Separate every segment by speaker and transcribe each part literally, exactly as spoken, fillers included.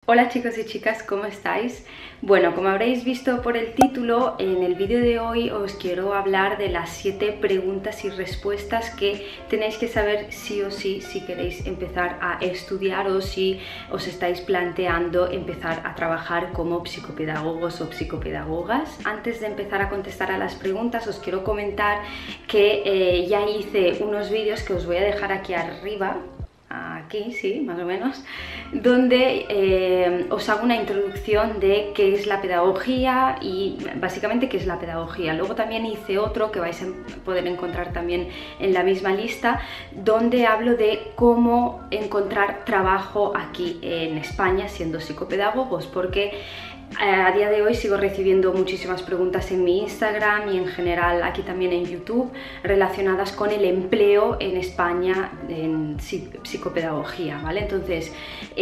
Speaker 1: Hola chicos y chicas, ¿cómo estáis? Bueno, como habréis visto por el título, en el vídeo de hoy os quiero hablar de las siete preguntas y respuestas que tenéis que saber sí o sí si queréis empezar a estudiar o si os estáis planteando empezar a trabajar como psicopedagogos o psicopedagogas. Antes de empezar a contestar a las preguntas os quiero comentar que eh, ya hice unos vídeos que os voy a dejar aquí arriba, aquí sí, más o menos, donde eh, os hago una introducción de qué es la pedagogía y básicamente qué es la pedagogía. Luego también hice otro que vais a poder encontrar también en la misma lista, donde hablo de cómo encontrar trabajo aquí en España siendo psicopedagogos, porque a día de hoy sigo recibiendo muchísimas preguntas en mi Instagram y en general aquí también en YouTube relacionadas con el empleo en España en psicopedagogía, ¿vale? Entonces,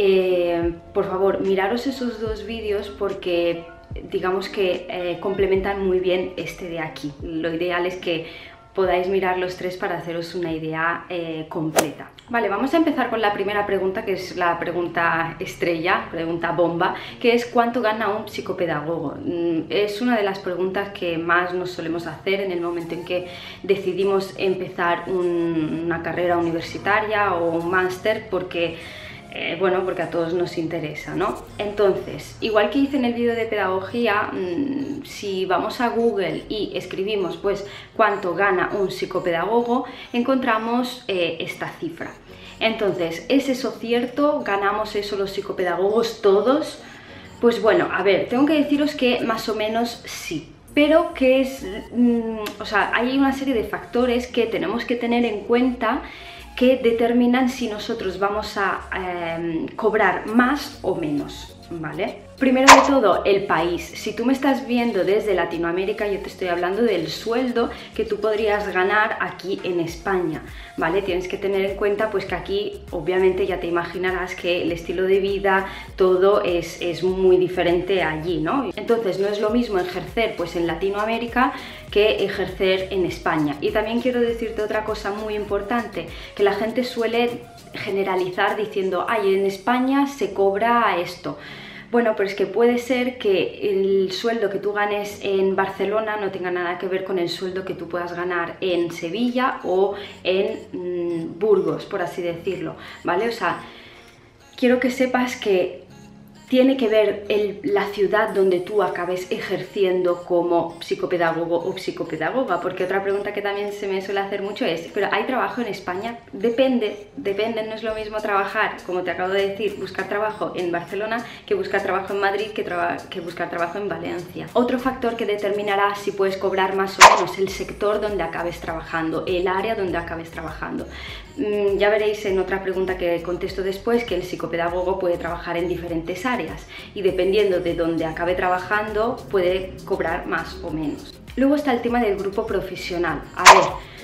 Speaker 1: eh, por favor, miraros esos dos vídeos porque digamos que eh, complementan muy bien este de aquí. Lo ideal es que podáis mirar los tres para haceros una idea eh, completa. Vale, vamos a empezar con la primera pregunta, que es la pregunta estrella, pregunta bomba, que es ¿cuánto gana un psicopedagogo? Es una de las preguntas que más nos solemos hacer en el momento en que decidimos empezar un, una carrera universitaria o un máster, porque Eh, bueno, porque a todos nos interesa, ¿no? Entonces, igual que hice en el vídeo de pedagogía, mmm, si vamos a Google y escribimos pues cuánto gana un psicopedagogo, encontramos eh, esta cifra. Entonces, ¿es eso cierto? ¿Ganamos eso los psicopedagogos todos? Pues bueno, a ver, tengo que deciros que más o menos sí. Pero que es, mmm, o sea, hay una serie de factores que tenemos que tener en cuenta que determinan si nosotros vamos a eh, cobrar más o menos, ¿vale? Primero de todo, el país. Si tú me estás viendo desde Latinoamérica, yo te estoy hablando del sueldo que tú podrías ganar aquí en España, ¿vale? Tienes que tener en cuenta pues que aquí, obviamente, ya te imaginarás que el estilo de vida, todo es, es muy diferente allí, ¿no? Entonces, no es lo mismo ejercer pues en Latinoamérica que ejercer en España. Y también quiero decirte otra cosa muy importante, que la gente suele generalizar diciendo, ay, en España se cobra esto. Bueno, pero es que puede ser que el sueldo que tú ganes en Barcelona no tenga nada que ver con el sueldo que tú puedas ganar en Sevilla o en mmm, Burgos, por así decirlo, ¿vale? O sea, quiero que sepas que tiene que ver el, la ciudad donde tú acabes ejerciendo como psicopedagogo o psicopedagoga, porque otra pregunta que también se me suele hacer mucho es, ¿pero hay trabajo en España? Depende, depende, no es lo mismo trabajar, como te acabo de decir, buscar trabajo en Barcelona que buscar trabajo en Madrid, que, traba, que buscar trabajo en Valencia. Otro factor que determinará si puedes cobrar más o menos el sector donde acabes trabajando, el área donde acabes trabajando. Mm, ya veréis en otra pregunta que contesto después que el psicopedagogo puede trabajar en diferentes áreas y dependiendo de dónde acabe trabajando puede cobrar más o menos. Luego está el tema del grupo profesional. A ver,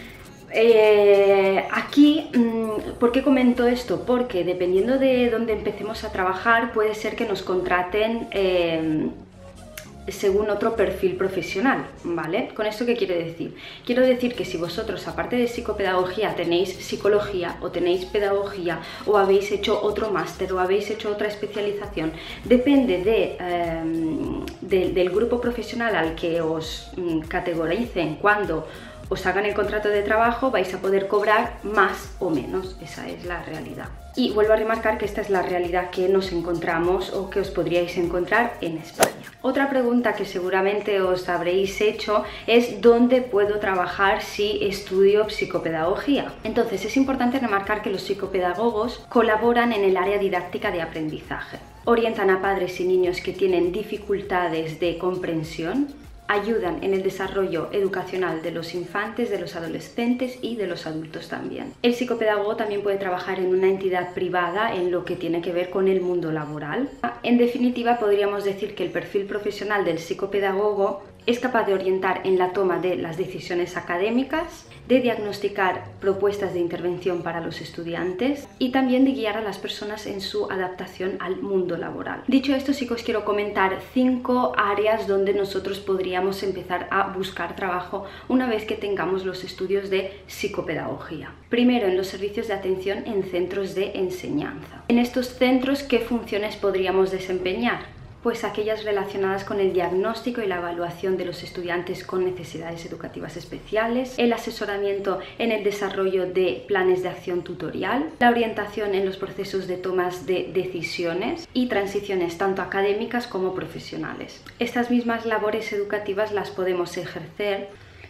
Speaker 1: eh, aquí, ¿por qué comento esto? Porque dependiendo de dónde empecemos a trabajar puede ser que nos contraten eh, según otro perfil profesional, ¿vale? ¿Con esto qué quiere decir? Quiero decir que si vosotros, aparte de psicopedagogía, tenéis psicología o tenéis pedagogía o habéis hecho otro máster o habéis hecho otra especialización, depende de, eh, de, del grupo profesional al que os mm, categoricen cuando os hagan el contrato de trabajo, vais a poder cobrar más o menos. Esa es la realidad. Y vuelvo a remarcar que esta es la realidad que nos encontramos o que os podríais encontrar en España. Otra pregunta que seguramente os habréis hecho es ¿dónde puedo trabajar si estudio psicopedagogía? Entonces es importante remarcar que los psicopedagogos colaboran en el área didáctica de aprendizaje. Orientan a padres y niños que tienen dificultades de comprensión, ayudan en el desarrollo educacional de los infantes, de los adolescentes y de los adultos también. El psicopedagogo también puede trabajar en una entidad privada en lo que tiene que ver con el mundo laboral. En definitiva, podríamos decir que el perfil profesional del psicopedagogo es capaz de orientar en la toma de las decisiones académicas, de diagnosticar propuestas de intervención para los estudiantes y también de guiar a las personas en su adaptación al mundo laboral. Dicho esto, sí que os quiero comentar cinco áreas donde nosotros podríamos empezar a buscar trabajo una vez que tengamos los estudios de psicopedagogía. Primero, en los servicios de atención en centros de enseñanza. En estos centros, ¿qué funciones podríamos desempeñar? Pues aquellas relacionadas con el diagnóstico y la evaluación de los estudiantes con necesidades educativas especiales, el asesoramiento en el desarrollo de planes de acción tutorial, la orientación en los procesos de tomas de decisiones y transiciones tanto académicas como profesionales. Estas mismas labores educativas las podemos ejercer...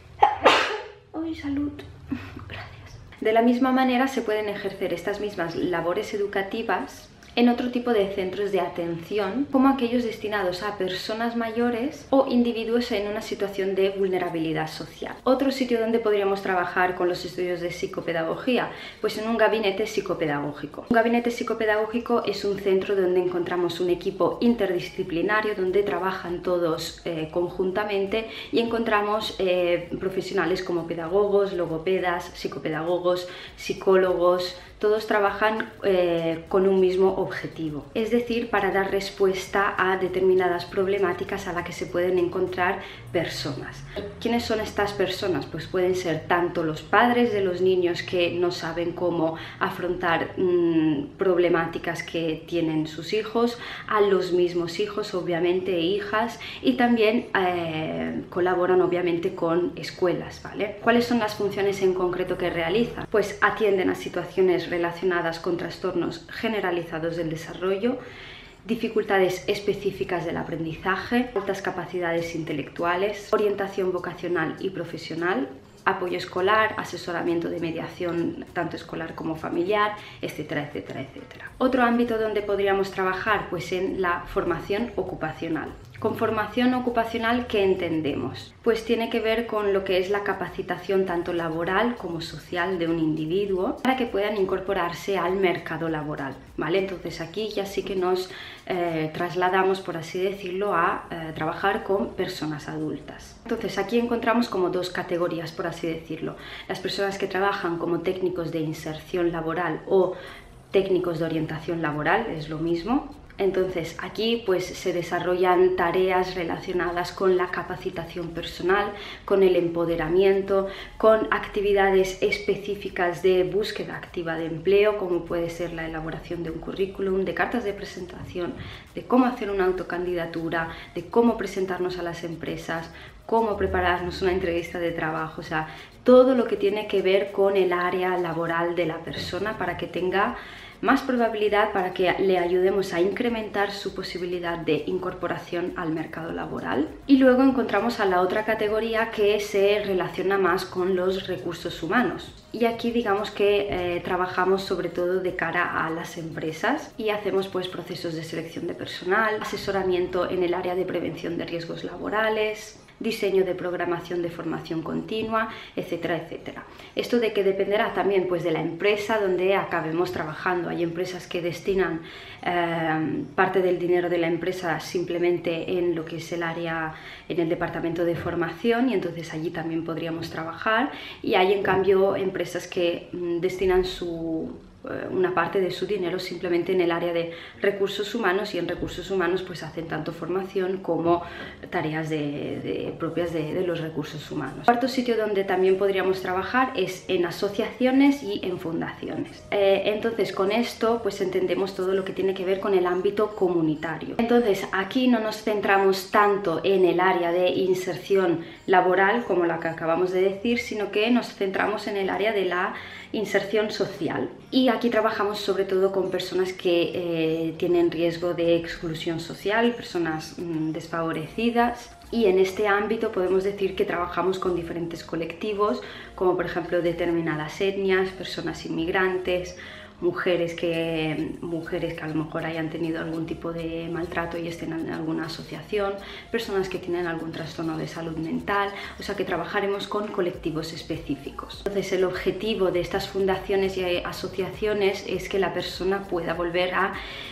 Speaker 1: ¡Ay, salud! Gracias. De la misma manera se pueden ejercer estas mismas labores educativas en otro tipo de centros de atención, como aquellos destinados a personas mayores o individuos en una situación de vulnerabilidad social. Otro sitio donde podríamos trabajar con los estudios de psicopedagogía, pues en un gabinete psicopedagógico. Un gabinete psicopedagógico es un centro donde encontramos un equipo interdisciplinario, donde trabajan todos eh, conjuntamente y encontramos eh, profesionales como pedagogos, logopedas, psicopedagogos, psicólogos. Todos trabajan eh, con un mismo objetivo, es decir, para dar respuesta a determinadas problemáticas a las que se pueden encontrar personas. ¿Quiénes son estas personas? Pues pueden ser tanto los padres de los niños que no saben cómo afrontar mmm, problemáticas que tienen sus hijos, a los mismos hijos, obviamente, e hijas, y también eh, colaboran obviamente con escuelas, ¿vale? ¿Cuáles son las funciones en concreto que realizan? Pues atienden a situaciones relacionadas con trastornos generalizados del desarrollo, dificultades específicas del aprendizaje, altas capacidades intelectuales, orientación vocacional y profesional, apoyo escolar, asesoramiento de mediación tanto escolar como familiar, etcétera, etcétera, etcétera. Otro ámbito donde podríamos trabajar, pues en la formación ocupacional. Con formación ocupacional, ¿qué entendemos? Pues tiene que ver con lo que es la capacitación tanto laboral como social de un individuo para que puedan incorporarse al mercado laboral, ¿vale? Entonces aquí ya sí que nos eh, trasladamos, por así decirlo, a eh, trabajar con personas adultas. Entonces aquí encontramos como dos categorías, por así decirlo. Las personas que trabajan como técnicos de inserción laboral o técnicos de orientación laboral, es lo mismo. Entonces aquí pues se desarrollan tareas relacionadas con la capacitación personal, con el empoderamiento, con actividades específicas de búsqueda activa de empleo, como puede ser la elaboración de un currículum, de cartas de presentación, de cómo hacer una autocandidatura, de cómo presentarnos a las empresas, cómo prepararnos una entrevista de trabajo, o sea, todo lo que tiene que ver con el área laboral de la persona para que tenga más probabilidad, para que le ayudemos a incrementar su posibilidad de incorporación al mercado laboral. Y luego encontramos a la otra categoría que se relaciona más con los recursos humanos. Y aquí digamos que eh, trabajamos sobre todo de cara a las empresas y hacemos pues procesos de selección de personal, asesoramiento en el área de prevención de riesgos laborales, diseño de programación de formación continua, etcétera, etcétera. Esto de que dependerá también pues de la empresa donde acabemos trabajando. Hay empresas que destinan eh, parte del dinero de la empresa simplemente en lo que es el área, en el departamento de formación, y entonces allí también podríamos trabajar, y hay en cambio empresas que mm, destinan su una parte de su dinero simplemente en el área de recursos humanos, y en recursos humanos pues hacen tanto formación como tareas de, de, propias de, de los recursos humanos. El cuarto sitio donde también podríamos trabajar es en asociaciones y en fundaciones. Eh, entonces con esto pues entendemos todo lo que tiene que ver con el ámbito comunitario. Entonces aquí no nos centramos tanto en el área de inserción laboral como la que acabamos de decir, sino que nos centramos en el área de la inserción social, y aquí trabajamos sobre todo con personas que eh, tienen riesgo de exclusión social, personas mmm, desfavorecidas, y en este ámbito podemos decir que trabajamos con diferentes colectivos, como por ejemplo determinadas etnias, personas inmigrantes, mujeres que, mujeres que a lo mejor hayan tenido algún tipo de maltrato y estén en alguna asociación, personas que tienen algún trastorno de salud mental, o sea que trabajaremos con colectivos específicos. Entonces el objetivo de estas fundaciones y asociaciones es que la persona pueda volver a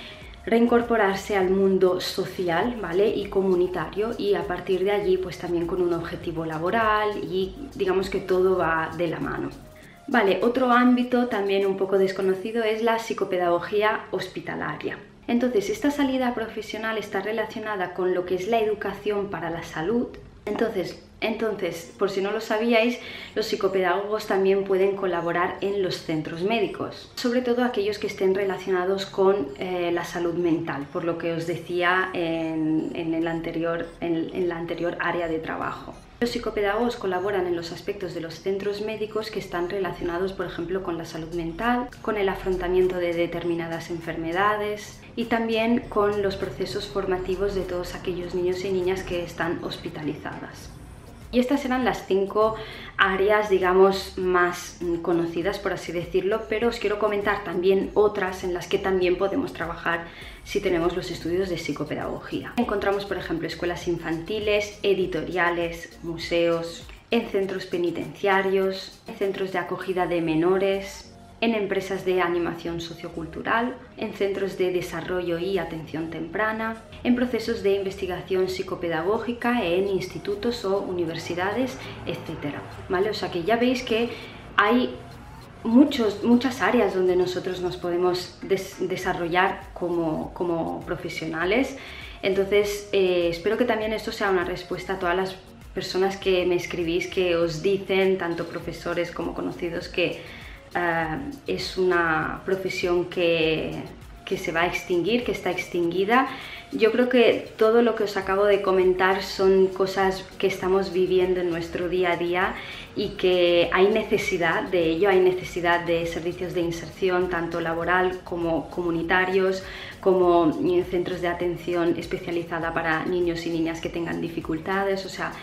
Speaker 1: reincorporarse al mundo social, ¿vale? Y comunitario, y a partir de allí pues también con un objetivo laboral, y digamos que todo va de la mano. Vale, otro ámbito también un poco desconocido es la psicopedagogía hospitalaria. Entonces, esta salida profesional está relacionada con lo que es la educación para la salud. Entonces, entonces, por si no lo sabíais, los psicopedagogos también pueden colaborar en los centros médicos, sobre todo aquellos que estén relacionados con eh, la salud mental, por lo que os decía en, en, el anterior, en, en la anterior área de trabajo. Los psicopedagogos colaboran en los aspectos de los centros médicos que están relacionados, por ejemplo, con la salud mental, con el afrontamiento de determinadas enfermedades y también con los procesos formativos de todos aquellos niños y niñas que están hospitalizadas. Y estas eran las cinco áreas, digamos, más conocidas, por así decirlo, pero os quiero comentar también otras en las que también podemos trabajar si tenemos los estudios de psicopedagogía. Encontramos, por ejemplo, escuelas infantiles, editoriales, museos, en centros penitenciarios, en centros de acogida de menores, en empresas de animación sociocultural, en centros de desarrollo y atención temprana, en procesos de investigación psicopedagógica, en institutos o universidades, etcétera. ¿Vale? O sea que ya veis que hay muchos, muchas áreas donde nosotros nos podemos des desarrollar como, como profesionales. Entonces, eh, espero que también esto sea una respuesta a todas las personas que me escribís, que os dicen, tanto profesores como conocidos, que Uh, es una profesión que, que se va a extinguir, que está extinguida. Yo creo que todo lo que os acabo de comentar son cosas que estamos viviendo en nuestro día a día y que hay necesidad de ello, hay necesidad de servicios de inserción, tanto laboral como comunitarios, como centros de atención especializada para niños y niñas que tengan dificultades. O sea,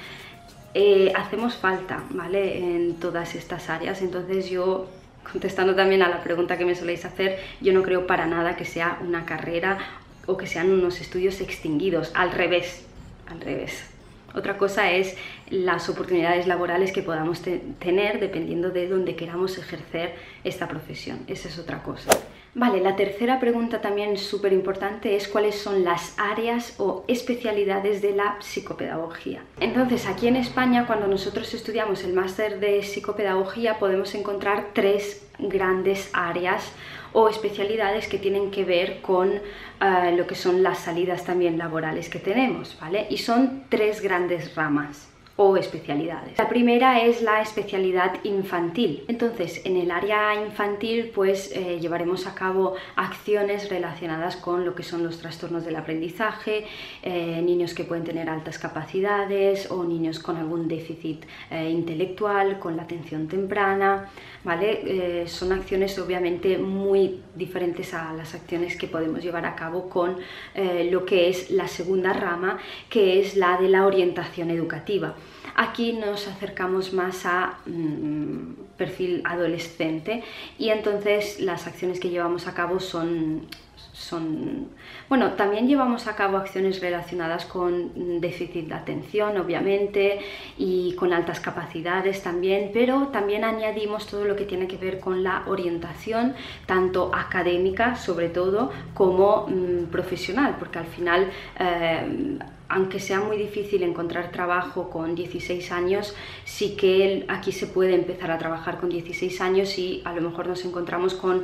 Speaker 1: eh, hacemos falta, ¿vale?, en todas estas áreas. Entonces yo, contestando también a la pregunta que me soléis hacer, yo no creo para nada que sea una carrera o que sean unos estudios extinguidos, al revés, al revés. Otra cosa es las oportunidades laborales que podamos te tener dependiendo de dónde queramos ejercer esta profesión, esa es otra cosa. Vale, la tercera pregunta también súper importante es cuáles son las áreas o especialidades de la psicopedagogía. Entonces, aquí en España, cuando nosotros estudiamos el máster de psicopedagogía, podemos encontrar tres grandes áreas o especialidades que tienen que ver con uh, lo que son las salidas también laborales que tenemos, ¿vale? Y son tres grandes ramas o especialidades. La primera es la especialidad infantil. Entonces, en el área infantil pues eh, llevaremos a cabo acciones relacionadas con lo que son los trastornos del aprendizaje, eh, niños que pueden tener altas capacidades o niños con algún déficit eh, intelectual, con la atención temprana, ¿vale? Eh, son acciones obviamente muy diferentes a las acciones que podemos llevar a cabo con eh, lo que es la segunda rama, que es la de la orientación educativa. Aquí nos acercamos más a mmm, perfil adolescente y entonces las acciones que llevamos a cabo son, son... Bueno, también llevamos a cabo acciones relacionadas con déficit de atención, obviamente, y con altas capacidades también, pero también añadimos todo lo que tiene que ver con la orientación, tanto académica, sobre todo, como mmm, profesional, porque al final... Eh, aunque sea muy difícil encontrar trabajo con dieciséis años, sí que aquí se puede empezar a trabajar con dieciséis años y a lo mejor nos encontramos con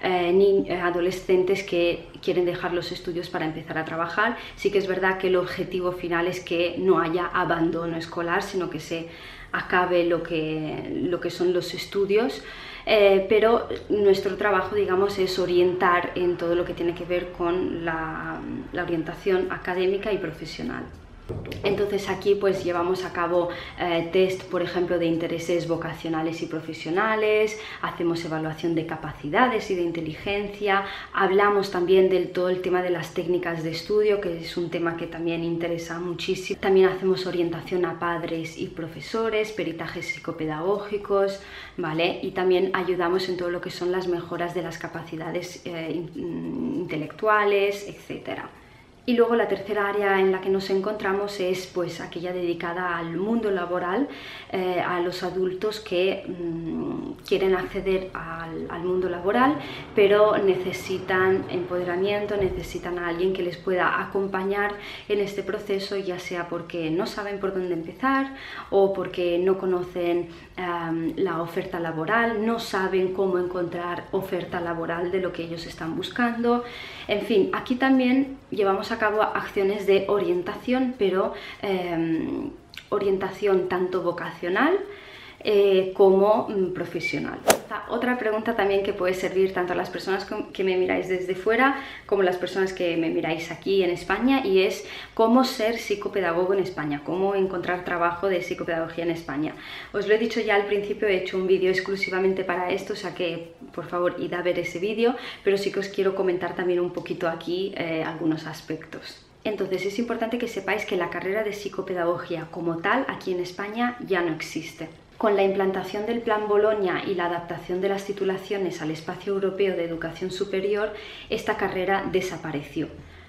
Speaker 1: eh, adolescentes que quieren dejar los estudios para empezar a trabajar. Sí que es verdad que el objetivo final es que no haya abandono escolar, sino que se acabe lo que, lo que son los estudios. Eh, pero nuestro trabajo, digamos, es orientar en todo lo que tiene que ver con la, la orientación académica y profesional. Entonces aquí pues llevamos a cabo eh, test, por ejemplo, de intereses vocacionales y profesionales, hacemos evaluación de capacidades y de inteligencia, hablamos también del todo el tema de las técnicas de estudio, que es un tema que también interesa muchísimo. También hacemos orientación a padres y profesores, peritajes psicopedagógicos, ¿vale? Y también ayudamos en todo lo que son las mejoras de las capacidades eh, intelectuales, etcétera. Y luego la tercera área en la que nos encontramos es pues aquella dedicada al mundo laboral, eh, a los adultos que mmm, quieren acceder al, al mundo laboral, pero necesitan empoderamiento, necesitan a alguien que les pueda acompañar en este proceso, ya sea porque no saben por dónde empezar o porque no conocen um, la oferta laboral, no saben cómo encontrar oferta laboral de lo que ellos están buscando. En fin, aquí también llevamos a cabo acciones de orientación, pero eh, orientación tanto vocacional eh, como mm, profesional. Otra pregunta también que puede servir tanto a las personas que me miráis desde fuera como a las personas que me miráis aquí en España, y es cómo ser psicopedagogo en España, cómo encontrar trabajo de psicopedagogía en España. Os lo he dicho ya al principio, he hecho un vídeo exclusivamente para esto, o sea que por favor id a ver ese vídeo, pero sí que os quiero comentar también un poquito aquí eh, algunos aspectos. Entonces es importante que sepáis que la carrera de psicopedagogía como tal aquí en España ya no existe. Con la implantación del Plan Bolonia y la adaptación de las titulaciones al espacio europeo de educación superior, esta carrera desapareció.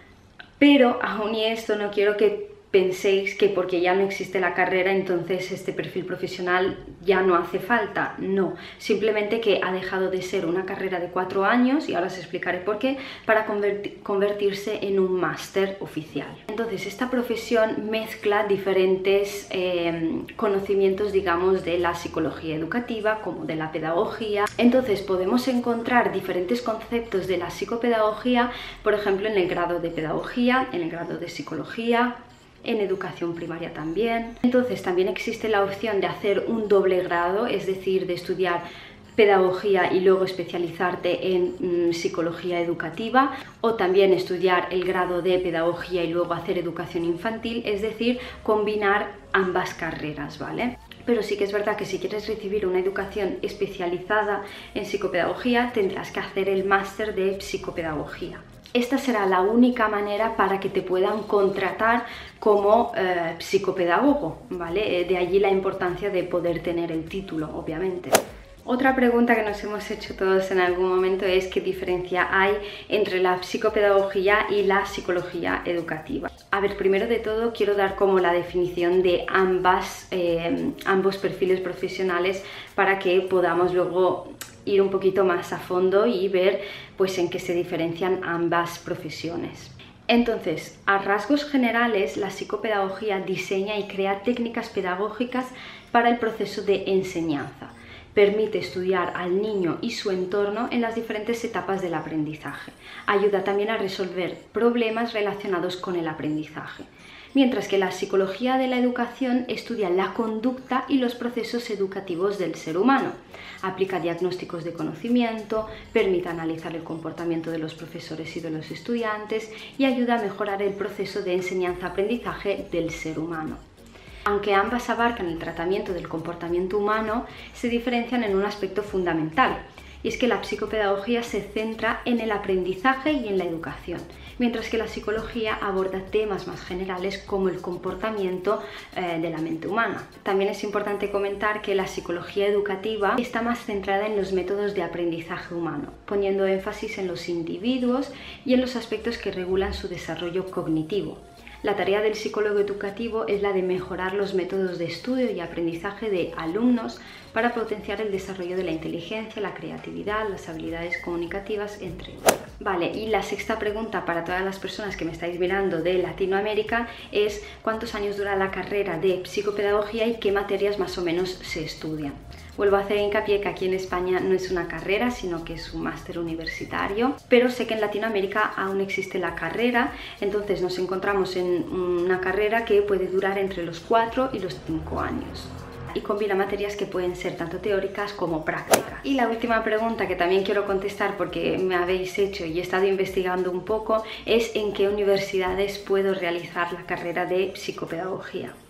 Speaker 1: Pero aún y esto no quiero que penséis que porque ya no existe la carrera entonces este perfil profesional ya no hace falta. No, simplemente que ha dejado de ser una carrera de cuatro años, y ahora os explicaré por qué, para convertir, convertirse en un máster oficial. Entonces esta profesión mezcla diferentes eh, conocimientos, digamos, de la psicología educativa como de la pedagogía. Entonces podemos encontrar diferentes conceptos de la psicopedagogía, por ejemplo en el grado de pedagogía, en el grado de psicología, en educación primaria también. Entonces también existe la opción de hacer un doble grado, es decir, de estudiar pedagogía y luego especializarte en mm, psicología educativa, o también estudiar el grado de pedagogía y luego hacer educación infantil, es decir, combinar ambas carreras, ¿vale? Pero sí que es verdad que si quieres recibir una educación especializada en psicopedagogía tendrás que hacer el máster de psicopedagogía. Esta será la única manera para que te puedan contratar como eh, psicopedagogo, ¿vale? De allí la importancia de poder tener el título, obviamente. Otra pregunta que nos hemos hecho todos en algún momento es qué diferencia hay entre la psicopedagogía y la psicología educativa. A ver, primero de todo quiero dar como la definición de ambas, eh, ambos perfiles profesionales para que podamos luego ir un poquito más a fondo y ver pues en qué se diferencian ambas profesiones. Entonces, a rasgos generales, la psicopedagogía diseña y crea técnicas pedagógicas para el proceso de enseñanza. Permite estudiar al niño y su entorno en las diferentes etapas del aprendizaje. Ayuda también a resolver problemas relacionados con el aprendizaje. Mientras que la psicología de la educación estudia la conducta y los procesos educativos del ser humano. Aplica diagnósticos de conocimiento, permite analizar el comportamiento de los profesores y de los estudiantes y ayuda a mejorar el proceso de enseñanza-aprendizaje del ser humano. Aunque ambas abarcan el tratamiento del comportamiento humano, se diferencian en un aspecto fundamental, y es que la psicopedagogía se centra en el aprendizaje y en la educación, mientras que la psicología aborda temas más generales como el comportamiento eh, de la mente humana. También es importante comentar que la psicología educativa está más centrada en los métodos de aprendizaje humano, poniendo énfasis en los individuos y en los aspectos que regulan su desarrollo cognitivo. La tarea del psicólogo educativo es la de mejorar los métodos de estudio y aprendizaje de alumnos para potenciar el desarrollo de la inteligencia, la creatividad, las habilidades comunicativas, entre otras. Vale, y la sexta pregunta para todas las personas que me estáis mirando de Latinoamérica es ¿cuántos años dura la carrera de psicopedagogía y qué materias más o menos se estudian? Vuelvo a hacer hincapié que aquí en España no es una carrera, sino que es un máster universitario, pero sé que en Latinoamérica aún existe la carrera, entonces nos encontramos en una carrera que puede durar entre los cuatro y los cinco años. Y combina materias que pueden ser tanto teóricas como prácticas. Y la última pregunta que también quiero contestar porque me habéis hecho y he estado investigando un poco es ¿en qué universidades puedo realizar la carrera de psicopedagogía?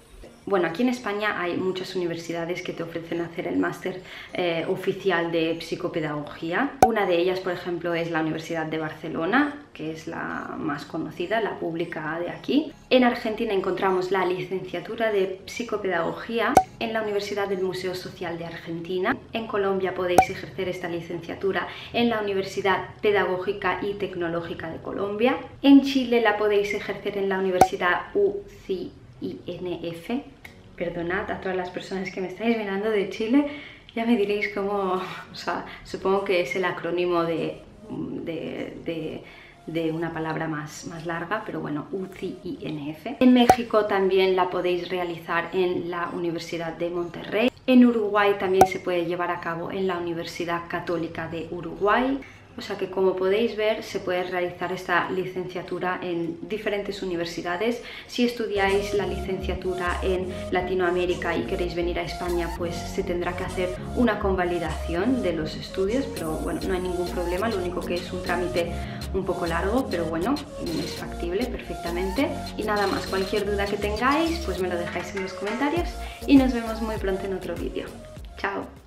Speaker 1: Bueno, aquí en España hay muchas universidades que te ofrecen hacer el máster eh, oficial de psicopedagogía. Una de ellas, por ejemplo, es la Universidad de Barcelona, que es la más conocida, la pública de aquí. En Argentina encontramos la licenciatura de psicopedagogía en la Universidad del Museo Social de Argentina. En Colombia podéis ejercer esta licenciatura en la Universidad Pedagógica y Tecnológica de Colombia. En Chile la podéis ejercer en la Universidad U C I N F. Perdonad a todas las personas que me estáis mirando de Chile, ya me diréis cómo, o sea, supongo que es el acrónimo de, de, de, de una palabra más, más larga, pero bueno, U C I N F. En México también la podéis realizar en la Universidad de Monterrey. En Uruguay también se puede llevar a cabo en la Universidad Católica de Uruguay. O sea que, como podéis ver, se puede realizar esta licenciatura en diferentes universidades. Si estudiáis la licenciatura en Latinoamérica y queréis venir a España, pues se tendrá que hacer una convalidación de los estudios, pero bueno, no hay ningún problema, lo único que es un trámite un poco largo, pero bueno, es factible perfectamente. Y nada más, cualquier duda que tengáis, pues me lo dejáis en los comentarios y nos vemos muy pronto en otro vídeo. ¡Chao!